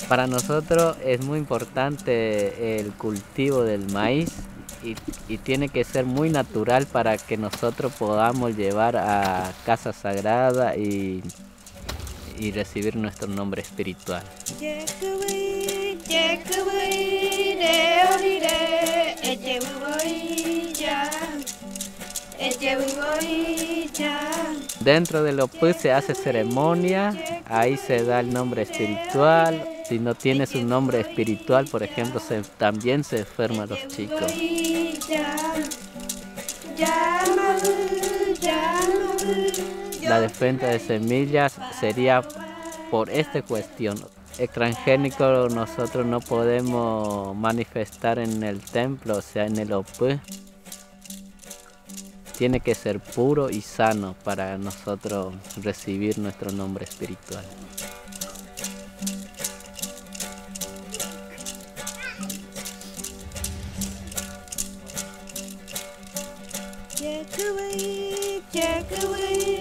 Para nosotros es muy importante el cultivo del maíz y tiene que ser muy natural para que nosotros podamos llevar a Casa Sagrada y recibir nuestro nombre espiritual. Dentro del Opus se hace ceremonia, ahí se da el nombre espiritual. Si no tienes un nombre espiritual, por ejemplo, también se enferman los chicos. La defensa de semillas sería por esta cuestión. El transgénico nosotros no podemos manifestar en el templo, o sea, en el Opus. Tiene que ser puro y sano para nosotros recibir nuestro nombre espiritual. Jack away.